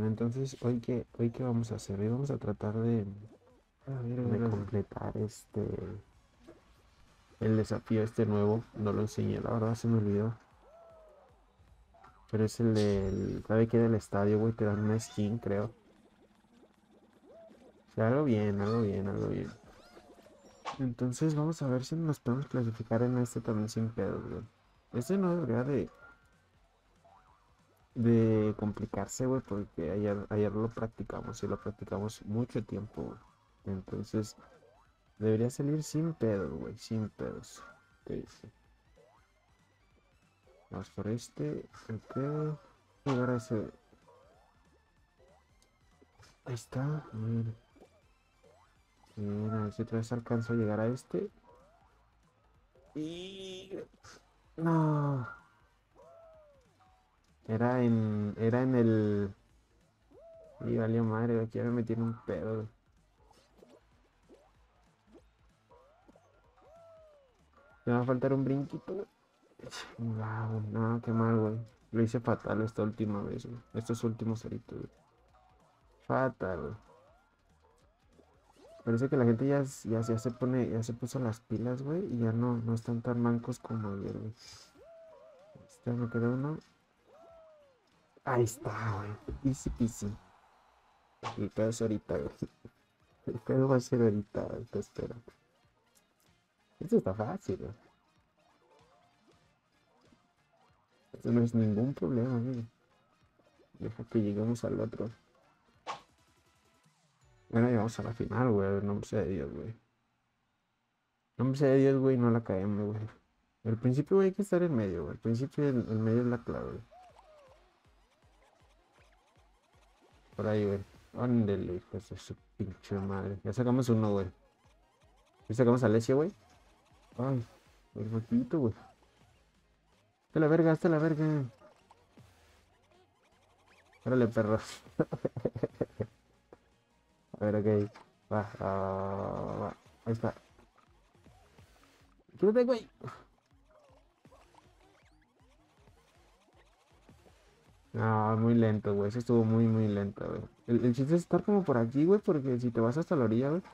entonces, ¿hoy qué vamos a hacer? Hoy vamos a tratar de completar el desafío nuevo. No lo enseñé, la verdad se me olvidó. Pero es el del, ¿sabe qué? Del estadio, güey, te dan una skin, creo. O sea, algo bien, algo bien, algo bien. Entonces vamos a ver si nos podemos clasificar en este también sin pedos, güey. Este no debería de complicarse, güey, porque ayer lo practicamos y lo practicamos mucho tiempo, güey. Entonces debería salir sin pedos, güey, sin pedos. ¿Qué dice? Vamos por ok. Llegar a ese. Ahí está. Bien, bien, a ver si otra vez alcanzo a llegar a este. Y. No. Era en el. Y valió madre, aquí ya me metí en un pedo, güey. Me va a faltar un brinquito, güey. Wow, no, qué mal, güey. Lo hice fatal esta última vez, güey. Estos últimos horitos, güey. Fatal, güey. Parece que la gente ya se puso las pilas, güey, y ya no están tan mancos como ayer, güey. Me queda uno. Ahí está, güey. Easy peasy. El pedo es ahorita, güey. El pedo va a ser ahorita, güey. Te espero. Esto está fácil, güey. Esto no es ningún problema, güey. Deja que lleguemos al otro. Bueno, llegamos a la final, güey. No sé de Dios, güey. No sé de Dios, güey. No la caemos, güey. El principio, güey, hay que estar en medio, güey. El principio y el medio es la clave, güey. Por ahí, güey. Ándele, hijos de su pinche madre. Ya sacamos uno, güey. Ya sacamos a Alessia, güey. Ay, el poquito, güey. Hasta la verga, hasta la verga. Órale, perro. A ver, ok. Va. Ahí está. Quédate, güey. No, muy lento, güey. Eso estuvo muy, muy lento, güey. El chiste es estar como por aquí, güey, porque si te vas hasta la orilla, güey.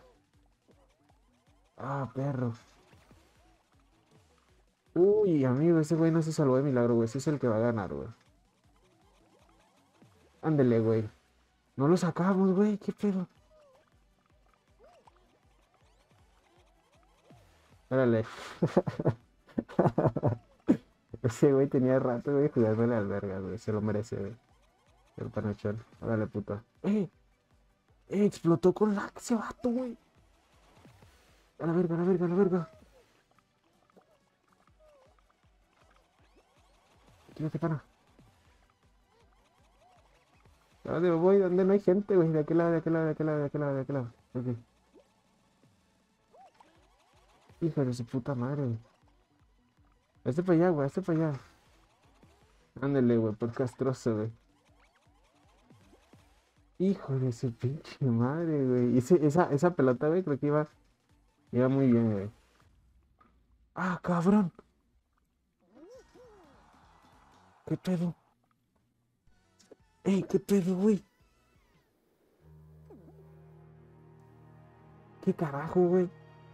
Ah, perro. Uy, amigo, ese güey no se salvó de milagro, güey. Ese es el que va a ganar, güey. Ándele, güey. No lo sacamos, güey. ¿Qué pedo? Órale. Ese güey tenía rato, güey, jugándole al verga, güey. Se lo merece, güey. El panochón. Órale, puto. Explotó con lag ese vato, güey. A la verga, a la verga, a la verga. Tírate, pana. ¿A dónde voy? ¿Dónde no hay gente, güey? De aquel lado, de aquel lado, de aquel lado, de aquel lado, de aquel lado. Ok. Hijo de su puta madre, güey. Este para allá, güey, este para allá. Ándale, güey, por castroso, güey. Hijo de su pinche madre, güey. Esa pelota, güey, creo que iba muy bien, güey. Ah, cabrón. ¿Qué pedo? ¿Qué pedo, güey? ¿Qué carajo, güey?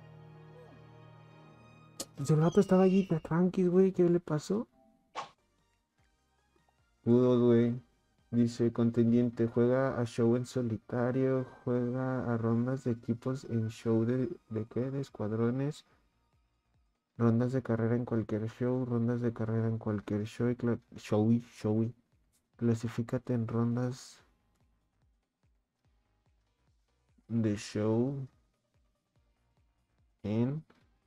Pues el vato estaba allí tranqui, güey. ¿Qué le pasó? Pudo, güey. Dice, contendiente, juega a show en solitario, juega a rondas de equipos en show ¿de qué? De escuadrones, rondas de carrera en cualquier show, rondas de carrera en cualquier show, showy. Clasifícate en rondas de show en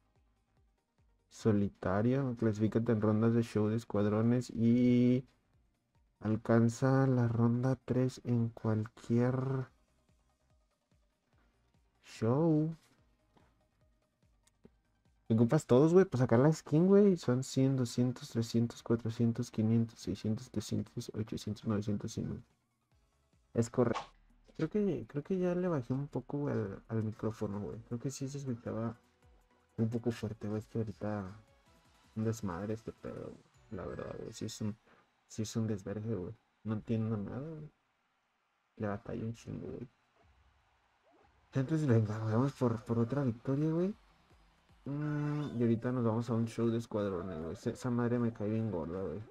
solitario, clasifícate en rondas de show de escuadrones y alcanza la ronda 3 en cualquier show. Ocupas todos, güey, para sacar la skin, güey. Son 100, 200, 300, 400, 500, 600, 700, 800, 900, 1000. Es correcto. Creo que ya le bajé un poco, güey, al micrófono, güey. Creo que sí se escuchaba un poco fuerte, güey. Es que ahorita un desmadre este pedo, güey. La verdad, güey. Sí es un desvergue, güey. No entiendo nada, güey. Le batalló un chingo, güey. Entonces, venga, vamos por otra victoria, güey. Y ahorita nos vamos a un show de escuadrones, güey. Esa madre me cae bien gorda, güey.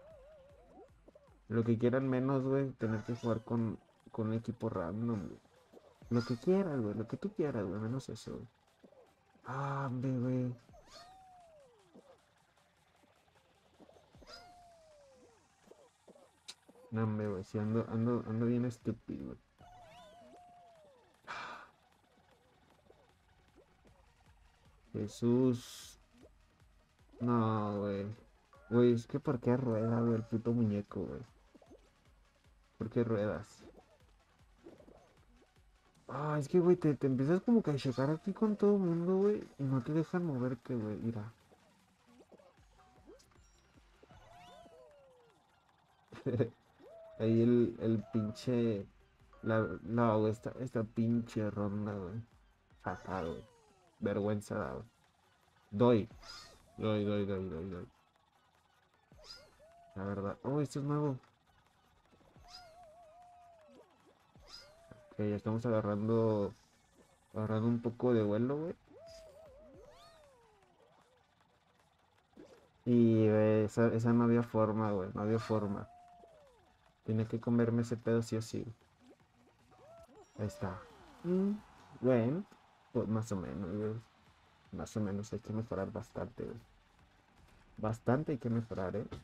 Lo que quieran menos, güey, tener que jugar con un equipo random, güey. Lo que quieras, güey, lo que tú quieras, güey, menos eso, güey. Ah, hombre, güey. No, hombre, güey, sí, ando bien estúpido, güey. Jesús. No, güey. Güey, es que ¿por qué rueda, güey, el puto muñeco, güey? ¿Por qué ruedas? Ah, es que, güey, te empiezas como que a checar aquí con todo el mundo, güey, y no te dejan moverte, güey, mira. Ahí el pinche... güey, esta pinche ronda, güey. Fatal, güey. Vergüenza da, güey. Doy. Doy. La verdad. Oh, esto es nuevo. Ok, ya estamos agarrando un poco de vuelo, güey. Y esa no había forma, güey. No había forma. Tenía que comerme ese pedo sí o sí. Ahí está. Mm, bueno, pues más o menos, güey. Más o menos hay que mejorar bastante, güey. Bastante hay que mejorar, ¿eh?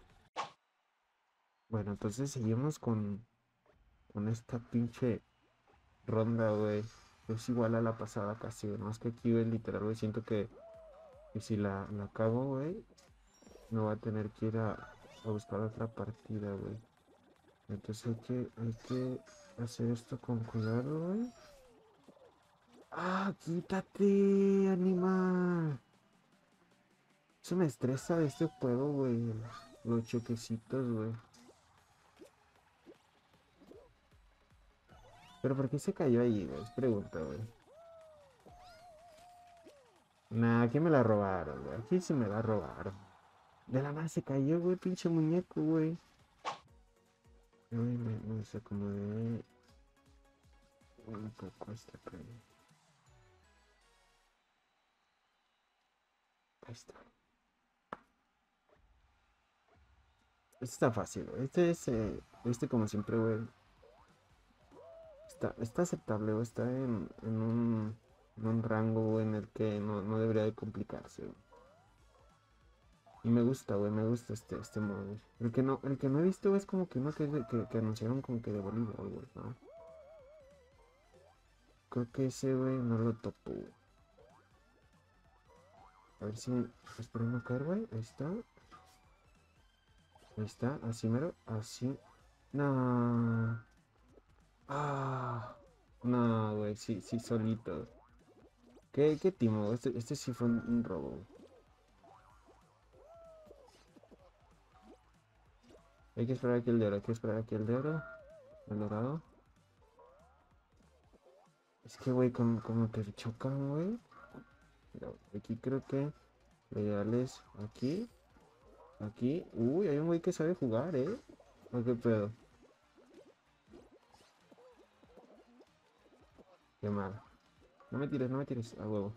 Bueno, entonces seguimos con esta pinche ronda, güey. Es igual a la pasada casi, güey. Más que aquí, güey, literal, güey. Siento que si la cago, güey, me voy a tener que ir a buscar otra partida, güey. Entonces hay que hacer esto con cuidado, güey. ¡Ah, quítate, animal! Eso me estresa de este juego, güey. Los choquecitos, güey. Pero ¿por qué se cayó ahí, güey? Es pregunta, güey. Nah, aquí me la robaron, güey. Aquí se me la robaron. De la nada se cayó, güey, pinche muñeco, güey. Ay, me desacomodé un poco esta pero ahí está. Este está fácil, güey. Este como siempre, güey. Está aceptable, güey. Está en un rango, güey, en el que no debería de complicarse, güey. Y me gusta, güey, me gusta este modo, güey. El que no he visto, güey, es como que uno que anunciaron como que de voleibol, güey, ¿no? Creo que ese, güey, no lo topo, güey. A ver si... Espero no caer, güey. Ahí está. Ahí está. Así mero. Así. No. Ah. No, güey. Sí, sí, solito. ¿Qué timo? Este sí fue un robo, güey. Hay que esperar aquí el de oro. Hay que esperar aquí el de oro. El dorado. Es que, güey, como te chocan, güey. Mira, aquí creo que lo ideal es aquí. Aquí. Uy, hay un güey que sabe jugar, ¿eh? ¿O qué pedo? Qué mal. No me tires, a huevo.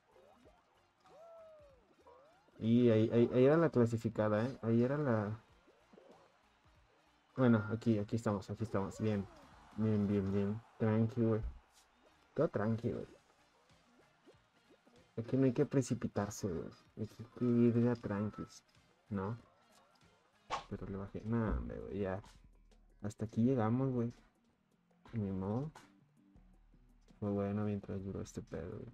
Y ahí era la clasificada, ¿eh? Ahí era la... Bueno, aquí estamos, aquí estamos. Bien, bien. Tranqui, güey. Todo tranqui, güey. Aquí no hay que precipitarse, güey. Hay que ir ya tranquis, ¿no? Pero le bajé. Nada, güey, ya. Hasta aquí llegamos, güey. Ni modo. Fue bueno mientras duró este pedo, güey.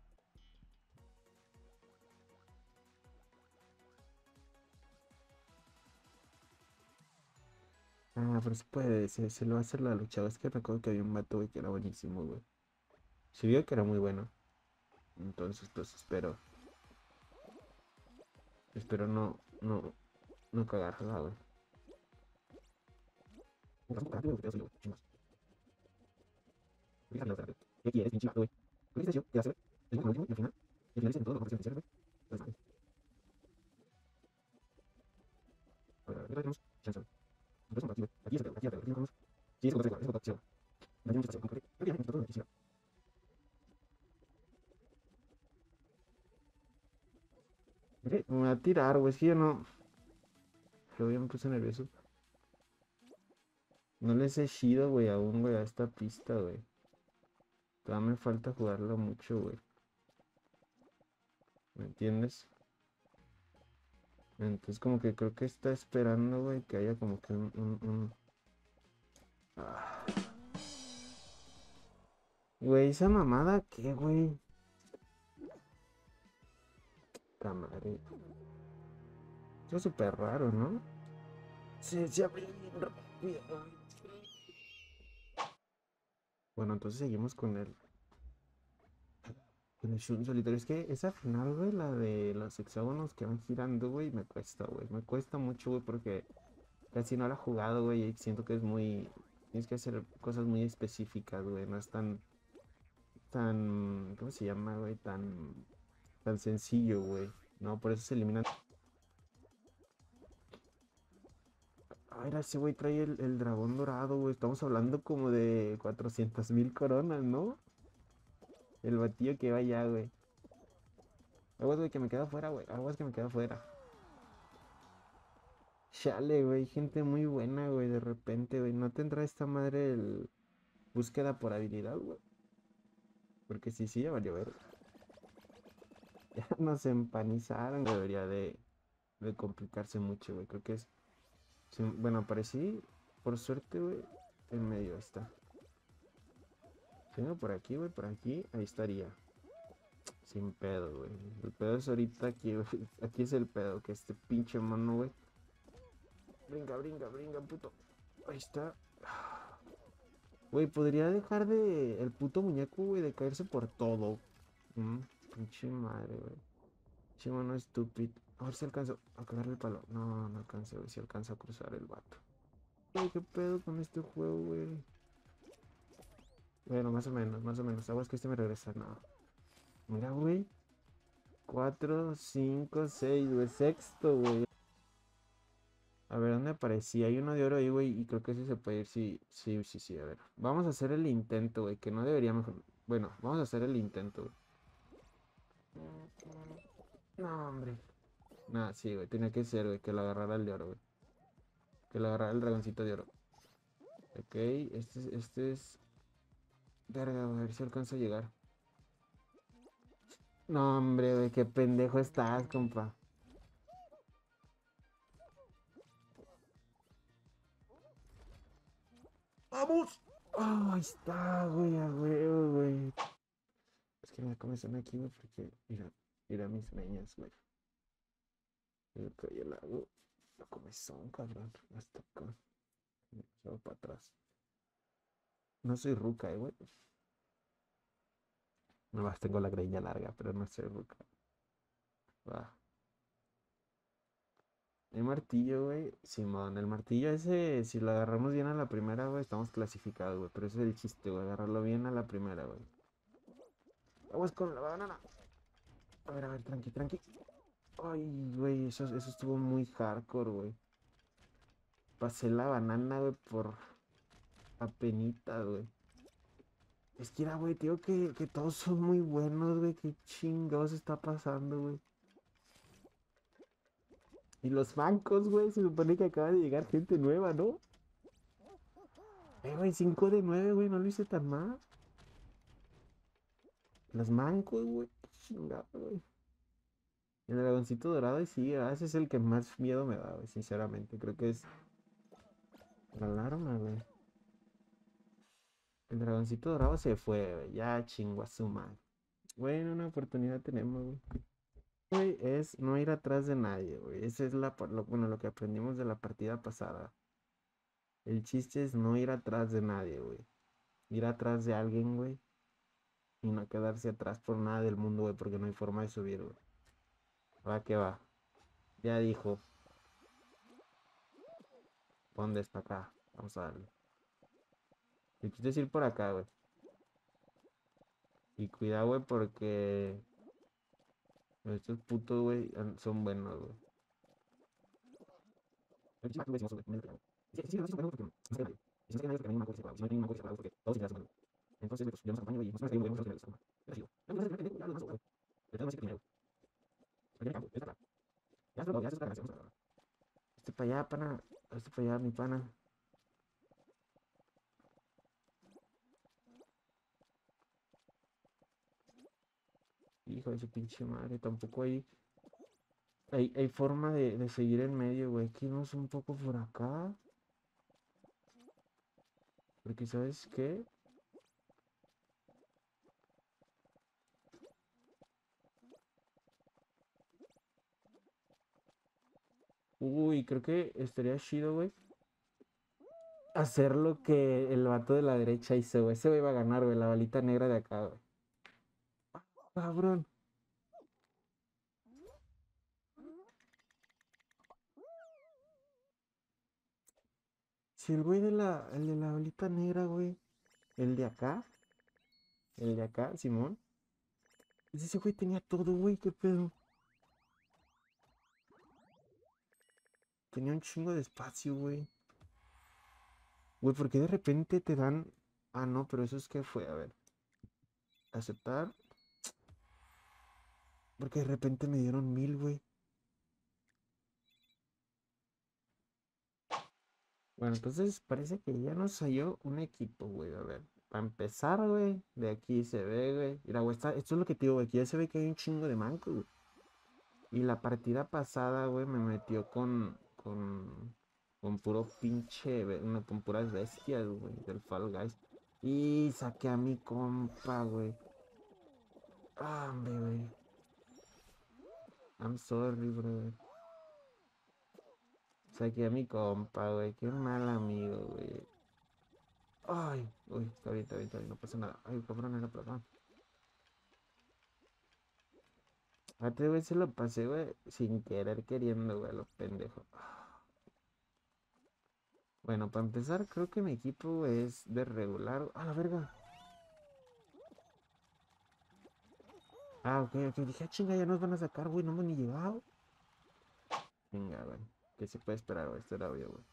Ah, pero se puede, se lo va a hacer la lucha. Es que recuerdo que había un vato, güey, que era buenísimo, güey. Se vio que era muy bueno. Entonces, pues espero no cagarla, güey. ¿Qué quieres, pinche vato, güey? ¿Qué dices yo? ¿Qué hace, güey? El último y al final. El final dicen todo lo mejor que se güey. Entonces, a ver, ya tenemos chance, güey. Entonces, aquí, güey. Aquí ya se quedó, aquí ya quedó. Aquí ya quedamos. Sí, es votación. No hay mucha estación, creo que ya me todo noticia. Me voy a tirar, güey, es que yo no. Luego ya me puse nervioso. No les he chido, güey, aún, güey, a esta pista, güey. Todavía me falta jugarlo mucho, güey. ¿Me entiendes? Entonces como que creo que está esperando, güey, que haya como que Ah. Güey, esa mamada, ¿qué, güey? Ta madre. Eso es súper raro, ¿no? Se abre bien rápido. Bueno, entonces seguimos con el Shun solitario. Es que esa final, güey, la de los hexágonos que van girando, güey, me cuesta, güey. Me cuesta mucho, güey, porque casi no la he jugado, güey, y siento que es muy... Tienes que hacer cosas muy específicas, güey. No es tan, ¿cómo se llama, güey? Tan sencillo, güey. No, por eso se eliminan. Ah, mira, ese güey trae el dragón dorado, güey. Estamos hablando como de 400,000 coronas, ¿no? El batillo que va allá, güey. Aguas, güey, que me queda afuera, güey. Aguas que me queda afuera. Chale, güey. Gente muy buena, güey. De repente, güey. ¿No tendrá esta madre el búsqueda por habilidad, güey? Porque sí, ya valió ver. Ya nos empanizaron. Debería de complicarse mucho, güey. Creo que es... sí, bueno, aparecí, por suerte, güey. En medio está. Tengo por aquí, güey. Por aquí. Ahí estaría. Sin pedo, güey. El pedo es ahorita aquí, güey. Aquí es el pedo, que este pinche mono, güey. Brinca, puto. Ahí está. Güey, podría dejar de el puto muñeco, güey, de caerse por todo. Mm, pinche madre, güey. Pinche mono estúpido. A ver si alcanzo a cagarle el palo. No, no alcanzo, güey. Si alcanzo a cruzar el vato. Güey, qué pedo con este juego, güey. Bueno, más o menos, más o menos. Aguas que este me regresa. No. Mira, güey. 4, 5, 6, güey. Sexto, güey. A ver, ¿dónde aparecía? Hay uno de oro ahí, güey, y creo que ese se puede ir. Sí, sí, sí, sí. A ver. Vamos a hacer el intento, güey, que no deberíamos. Bueno, vamos a hacer el intento, güey. No, hombre. Nah, sí, güey, tenía que ser, güey, que lo agarrara el de oro, güey. Que lo agarrara el dragoncito de oro. Ok, este es. Verga, güey, a ver si alcanza a llegar. No, hombre, güey, qué pendejo estás, compa. ¡Vamos! Oh, ahí está, güey, a huevo, güey. Es que me comenzó aquí, güey, porque. Mira mis meñas, güey. El que el lago. La comezón, cabrón. Hasta acá. Se va para atrás. No soy ruca, güey. Nomás tengo la greña larga, pero no soy ruca. Va. El martillo, güey. Simón, el martillo ese, si lo agarramos bien a la primera, güey, estamos clasificados, güey. Pero ese es el chiste, güey. Agarrarlo bien a la primera, güey. Vamos con la banana. A ver, tranqui, tranqui. Ay, güey, eso estuvo muy hardcore, güey. Pasé la banana, güey, por apenita, güey. Es que era, güey, te digo que todos son muy buenos, güey. Qué chingados está pasando, güey. Y los bancos, güey, se supone que acaba de llegar gente nueva, ¿no? Güey, 5 de 9, güey, no lo hice tan mal. Los mancos, güey, qué chingado, güey. El dragoncito dorado, y sí, ese es el que más miedo me da, güey, sinceramente. Creo que es la alarma, güey. El dragoncito dorado se fue, güey. Ya chingó a su madre. Bueno, una oportunidad tenemos, güey. Güey, es no ir atrás de nadie, güey. Esa es bueno, lo que aprendimos de la partida pasada. El chiste es no ir atrás de nadie, güey. Ir atrás de alguien, güey. Y no quedarse atrás por nada del mundo, güey, porque no hay forma de subir, güey. Va que va. Ya dijo. ¿Dónde está acá? Vamos a darle. El chiste es ir por acá, güey. Y cuidado, güey, porque estos putos, güey, son buenos, güey. El chiste, güey, sí, sí, sí, sí, sí, sí, sí, sí, sí, sí, sí, sí, sí, sí, sí, sí, sí, Y si no se quedan nadie, que se separado. Si no hay ningún manco que se separado, porque todos se quedan separados. Entonces, pues, yo nos acompaño, güey, y nosotros que nosotros que me gustan. Es así, güey. No, no, no, no, no, no, no, no, güey. Pero tengo que primero. Aquí en el campo, está acá. Ya se lo, ya se está canción. Este para allá, pana. Este para allá, mi pana. Hijo de su pinche madre, tampoco hay forma de seguir en medio, güey. Que irnos un poco por acá. Porque, ¿sabes qué? Uy, creo que estaría chido, güey. Hacer lo que el vato de la derecha hizo, güey. Ese güey va a ganar, güey. La balita negra de acá, güey. Cabrón. Si el de la balita negra, güey. El de acá, el de acá, Simón. Ese güey tenía todo, güey. ¿Qué pedo? Tenía un chingo de espacio, güey. Güey, ¿por qué de repente te dan? Ah, no, pero eso es que fue, a ver. Aceptar. Porque de repente me dieron 1000, güey. Bueno, entonces parece que ya nos salió un equipo, güey. A ver, para empezar, güey, de aquí se ve, güey. Mira, güey, esto es lo que te digo, güey. Aquí ya se ve que hay un chingo de mancos, güey. Y la partida pasada, güey, me metió con puro pinche, con puras bestias, güey, del Fall Guys. Y saqué a mi compa, güey. Ah, hombre, güey. I'm sorry, brother. Saqué a mi compa, güey. Qué mal amigo, güey. Ay, uy, está bien, no pasa nada. Ay, cabrón, era por acá. A 3 veces lo pasé, güey, sin querer queriendo, güey, los pendejos. Bueno, para empezar, creo que mi equipo es de regular. ¡Ah, la verga! Ah, ok, ok. Dije, ah, chinga, ya nos van a sacar, güey, no hemos ni llegado. Venga, güey. ¿Qué se puede esperar, güey? Esto era obvio, güey.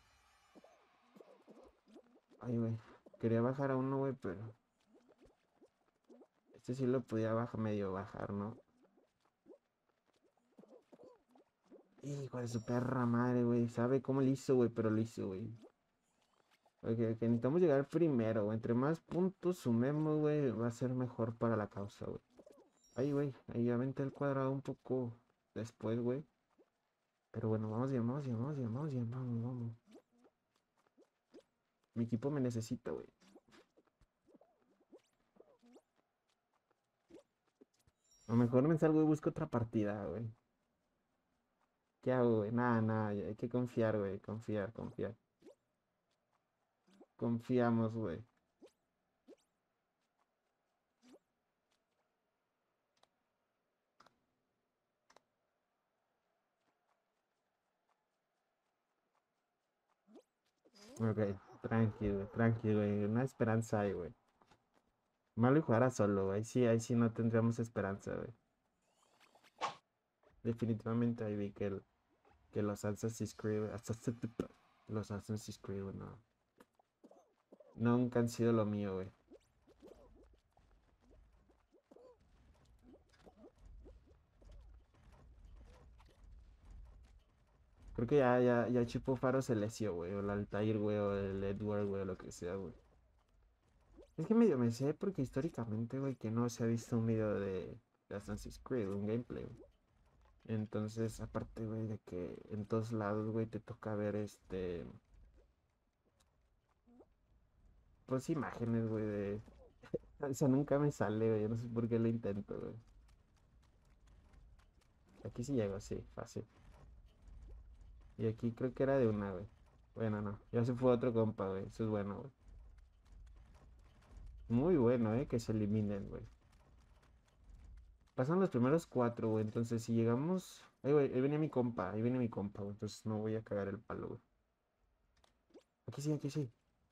Ay, güey. Quería bajar a uno, güey, pero este sí lo podía bajar, medio bajar, ¿no? Hijo de su perra madre, güey. Sabe cómo lo hizo, güey, pero lo hizo, güey. Ok, ok, necesitamos llegar primero, güey. Entre más puntos sumemos, güey, va a ser mejor para la causa, güey. Ay, güey, ahí aventé el cuadrado un poco después, güey. Pero bueno, vamos bien, vamos bien, vamos bien, vamos bien, vamos, vamos. Mi equipo me necesita, güey. A lo mejor me salgo y busco otra partida, güey. ¿Qué hago, güey? Nada, nada, hay que confiar, güey. Confiar, confiar. Confiamos, güey. Ok, tranquilo, tranquilo, güey. Una esperanza hay, güey. Malo y jugar a solo, güey. Ahí sí no tendríamos esperanza, güey. Definitivamente ahí vi que los Assassin's Creed, los Assassin's Creed, güey, no. Nunca han sido lo mío, güey. Creo que ya Chipo Faro se lesió, güey. O el Altair, güey, o el Edward, güey, o lo que sea, güey. Es que medio me sé porque históricamente, güey, que no se ha visto un video de Assassin's Creed, un gameplay, güey. Entonces, aparte, güey, de que en todos lados, güey, te toca ver pues imágenes, güey, de... Eso nunca me sale, güey, yo no sé por qué lo intento, güey. Aquí sí llego, sí, fácil. Y aquí creo que era de una, güey. Bueno, no, ya se fue otro compa, güey, eso es bueno, güey. Muy bueno, que se eliminen, güey. Pasan los primeros 4, güey. Entonces, si llegamos. Ay, güey, ahí viene mi compa. Ahí viene mi compa, güey. Entonces, no voy a cagar el palo, güey. Aquí sí, aquí sí.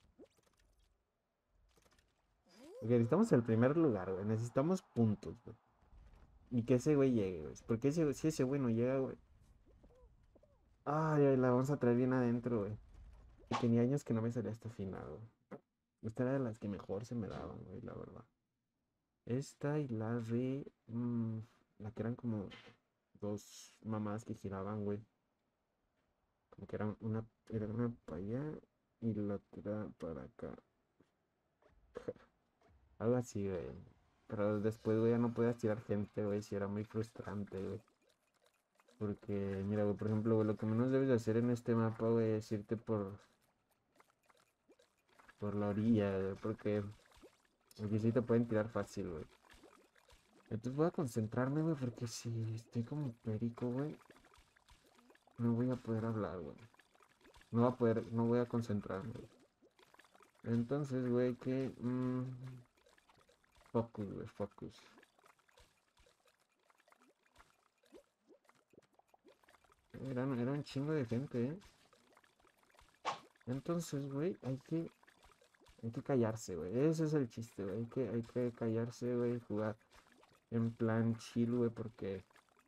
Ok, necesitamos el primer lugar, güey. Necesitamos puntos, güey. Y que ese güey llegue, güey. Porque si ese güey no llega, güey. Ay, ay, la vamos a traer bien adentro, güey. Tenía años que no me salía esta final, güey. Esta era de las que mejor se me daban, güey, la verdad. Esta y la de... la que eran como dos mamás que giraban, güey. Como que era una para allá y la otra para acá. Algo así, güey. Pero después, güey, ya no podías tirar gente, güey. Sí, era muy frustrante, güey. Porque, mira, güey, por ejemplo, güey, lo que menos debes de hacer en este mapa, güey, es irte por la orilla, güey. Porque sí te pueden tirar fácil, güey. Entonces voy a concentrarme, güey, porque si estoy como perico, güey, no voy a poder hablar, güey. No voy a concentrarme, güey. Entonces, güey, focus, güey, focus. Era un chingo de gente, ¿eh? Entonces, güey, hay que callarse, güey. Ese es el chiste, güey. Hay que callarse, güey, jugar en plan chill, güey, porque...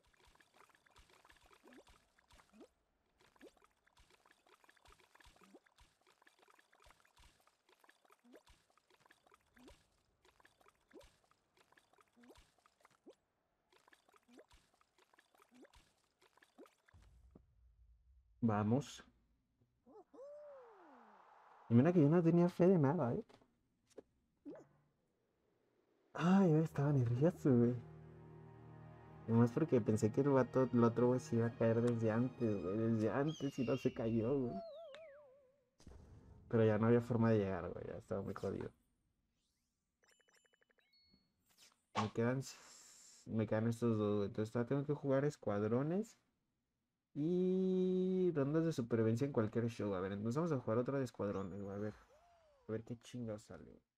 Vamos. Y mira que yo no tenía fe de nada, ¿eh? Ay, yo estaba nervioso, güey. Además porque pensé que el otro güey se iba a caer desde antes, güey. Desde antes y no se cayó, güey. Pero ya no había forma de llegar, güey. Ya estaba muy jodido. Me quedan, me quedan estos dos, güey. Entonces todavía tengo que jugar escuadrones y rondas de supervivencia en cualquier show. A ver, entonces vamos a jugar otra de escuadrones, güey. A ver qué chingados sale.